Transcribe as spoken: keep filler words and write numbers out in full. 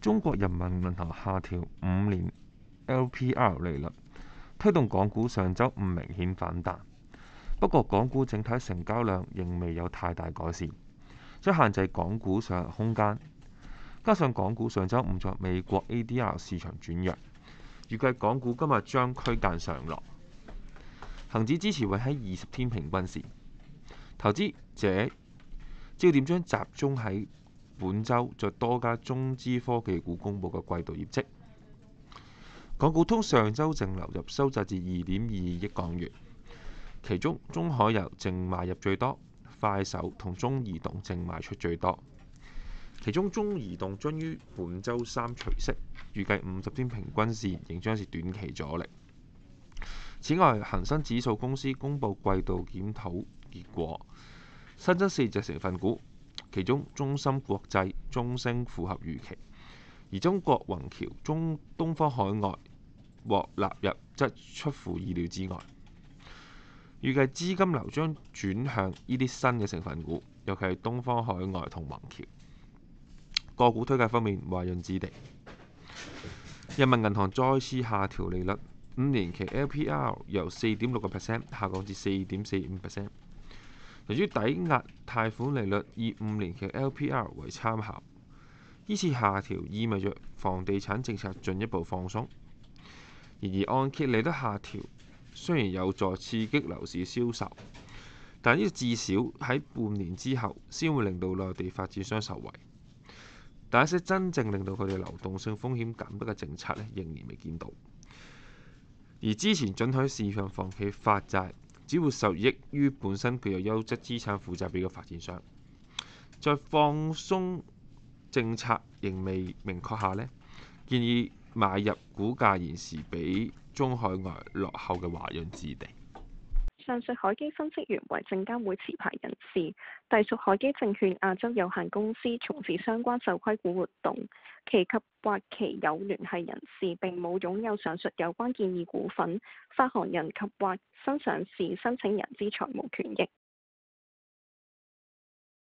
中國人民銀行下調五年 L P R 利率，推動港股上週五明顯反彈。不過，港股整體成交量仍未有太大改善，將限制港股上行空間。加上港股上週五在美國 A D R 市場轉弱，預計港股今日將區間上落。恒指支持位喺二十天平均線，投資者焦點將集中喺本週在多家中資科技股公佈嘅季度業績。港股通上週淨流入收窄至二點二億港元，其中中海油淨買入最多，快手同中移動淨賣出最多。其中中移動將於本週三除息，預計五十天平均線仍將是短期阻力。此外，恒生指數公司公佈季度檢討結果，新增四隻成分股，其中中芯國際、中升符合預期，而中國宏橋、中東方海外獲納入則出乎意料之外。預計資金流將轉向呢啲新嘅成分股，尤其係東方海外同宏橋。個股推介方面，華潤置地、人民銀行再次下調利率，五年期 L P R 由四點六個 percent 下降至四點四五 percent。由於抵押貸款利率以五年期 L P R 為參考，呢次下調意味着房地產政策進一步放鬆。然而按揭利率下調雖然有助刺激樓市銷售，但呢至少喺半年之後先會令到內地發展商受惠。但一些真正令到佢哋流動性風險減低嘅政策咧，仍然未見到。而之前准許市場房企發債，只會受益於本身具有優質資產負債表嘅發展商。在放鬆政策仍未明確下呢，建議買入股價現時比中海外落後嘅華潤置地。 上述海基分析員為證監會持牌人士，隸屬海基證券亞洲有限公司，從事相關受規股活動。其及或其有聯繫人士並冇擁有上述有關建議股份，發行人及或新上市申請人之財務權益。